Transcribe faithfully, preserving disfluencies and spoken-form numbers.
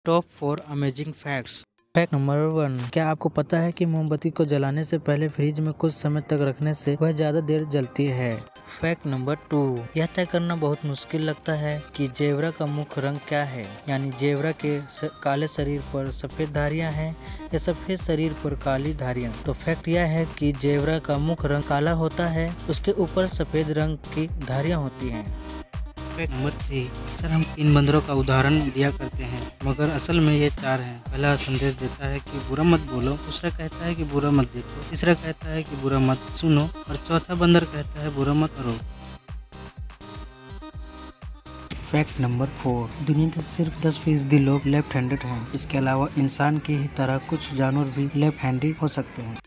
Top four amazing facts. Fact number one, क्या आपको पता है कि मोमबत्ती को जलाने से पहले फ्रिज में कुछ समय तक रखने से वह ज्यादा देर जलती है। फैक्ट नंबर टू, यह तय करना बहुत मुश्किल लगता है कि जेब्रा का मुख्य रंग क्या है, यानी जेब्रा के काले शरीर पर सफेद धारियां हैं या सफेद शरीर पर काली धारियां। तो फैक्ट यह है कि जेब्रा का मुख्य रंग काला होता है, उसके ऊपर सफेद रंग की धारियां होती हैं। फैक्ट नंबर थ्री, अक्सर हम तीन बंदरों का उदाहरण दिया करते हैं, मगर असल में ये चार हैं। पहला संदेश देता है कि बुरा मत बोलो, दूसरा कहता है कि बुरा मत देखो, तीसरा कहता है कि बुरा मत सुनो और चौथा बंदर कहता है बुरा मत करो। फैक्ट नंबर फोर, दुनिया के सिर्फ दस फीसदी लोग लेफ्ट हैंडेड हैं। इसके अलावा इंसान की ही तरह कुछ जानवर भी लेफ्ट हैंडेड हो सकते हैं।